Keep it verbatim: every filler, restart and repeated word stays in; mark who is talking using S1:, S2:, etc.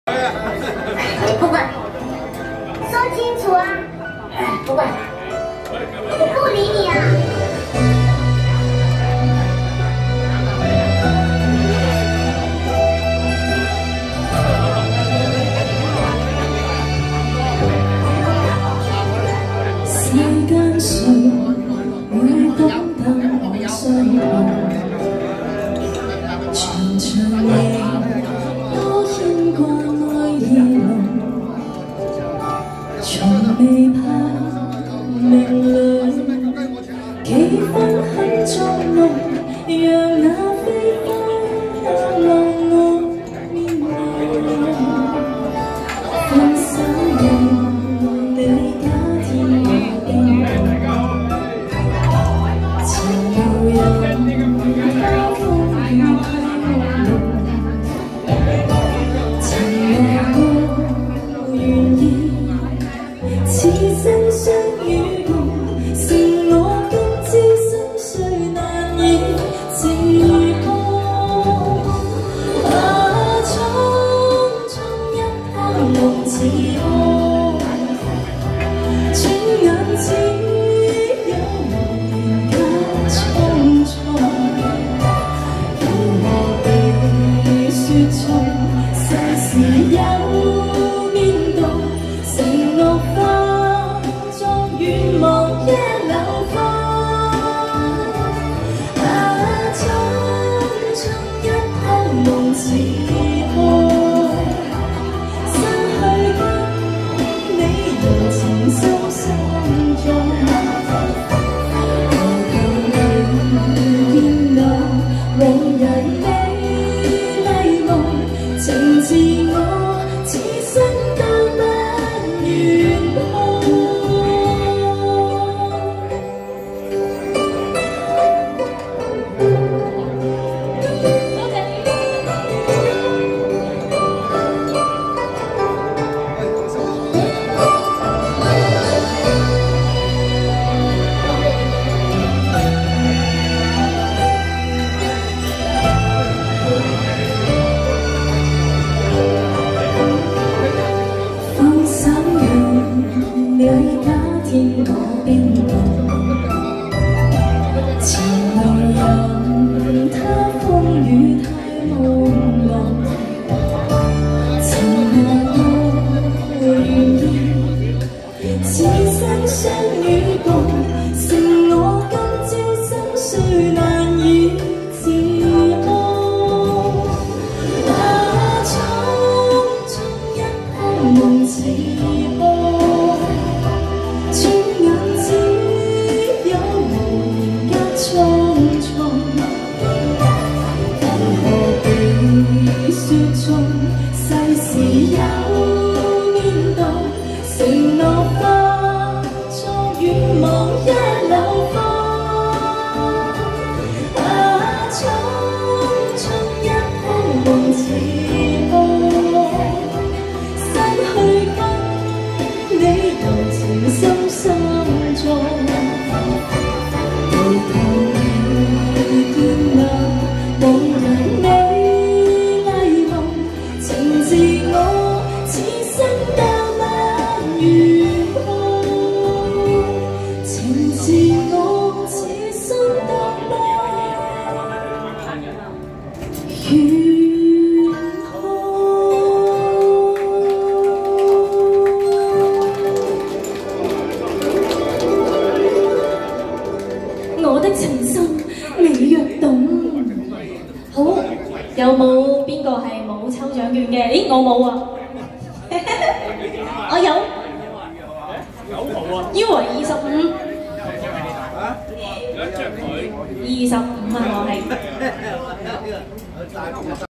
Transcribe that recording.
S1: 不管，说清楚啊！不管，我不理你啊！
S2: 世間誰會懂得相伴？長長夜多牽掛愛意濃，從未盼明亮，幾分很作弄，讓那飛花浪我面容。分手讓你假天我變動，前路人他風雨太朦朧。此生相與共，剩我今朝心碎難以自控。啊，匆匆一刻夢似空，轉眼只有無言間匆匆。如何地說盡世事有面動，承諾化作願望一縷風。啊，匆匆一刻夢似空，失去跟你柔情深深中。何求你見我往日美麗夢，情自我此生都不願碰。放手讓你假天我變動，前路任他風雨太朦朧。曾話我願意此生相與共，剩我今朝心碎難以自控。啊，匆匆一刻夢似空，轉眼只有無言間匆匆。如何地說盡世事有面動，承諾化作願望一縷風。啊，匆匆一刻夢似空，失去跟你柔情深深中。回頭你見那往日美麗夢，情自我此生都不願碰。情自我此生都不願碰。我的情深你若懂。好，有冇邊個係冇抽獎券嘅？咦，我冇啊！我有，腰圍二十五，二十五啊，我係。